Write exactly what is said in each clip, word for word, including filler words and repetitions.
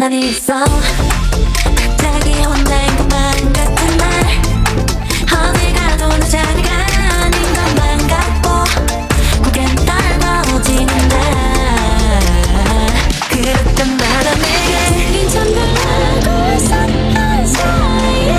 난 있어 갑자기 혼자인 것만 같은 날 어딜 가도 내 자리가 아닌 것만 같고 고개는 떨궈지는 날 그랬던 나라 내게 들린 전달하고 있었던 사이야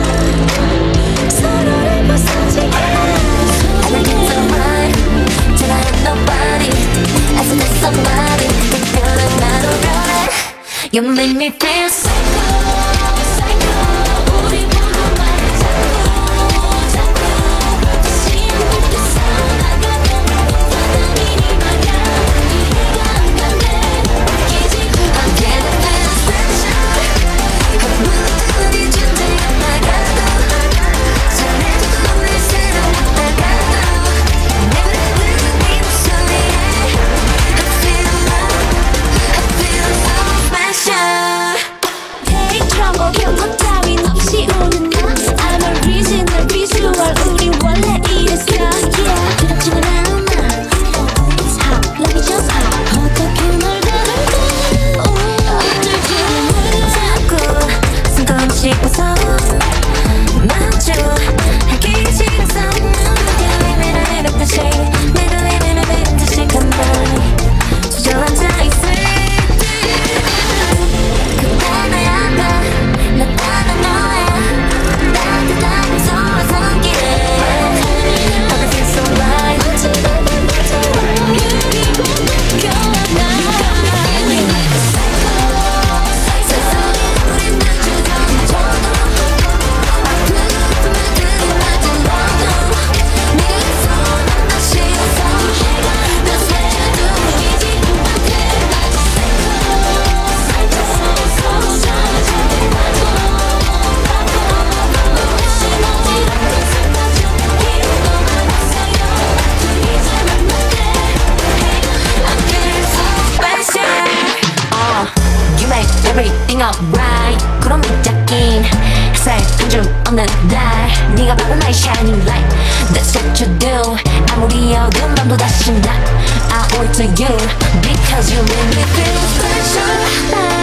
서로를 벗어지게 I like it so much 제가 한 nobody I said there's somebody 특별한 나로 변해 You make me feel psycho, psycho 우리 부부 말 자꾸 자꾸 지금부터 살아가면 바닥이니 말야 이해가 안 가네 느끼지 I get a feel sunshine 아무리 존재가 나가도 잘해줘도 내 새로운 나가도 내가 부르는 네 목소리에 I feel love I feel so special 데이트라고 경고 따윈 없이 우는 나 I'm a original visual 우리 원래 이랬어 yeah 두렵지는 않아 It's hot let me just hot 어떻게 널 다룰까 어쩔지는 몰라 자꾸 숨 더 씹어서 마주 하기 싫어서 내가 왜 이런 듯이 내가 왜 이런 듯이 가만히 주저앉아 있을 그때 나야 나 따라 너야 따뜻한 미소와 손길에 I feel so right 어쩌다 난 너처럼 그리고 느껴나 You got me feeling like a psycho 세상에 우린 난 주저앉아도 아프면 그만큼 맞을라도 네가 있어 난 더 싫어서 That's what you do 이지 못해 난 psycho psycho 서로 잘하지 You make everything alright 그런 무작긴 햇살 한 줌 없는 날 네가 바로 나의 shining light That's what you do 아무리 어두운 밤도 다시 나 I owe it to you Because you make me feel special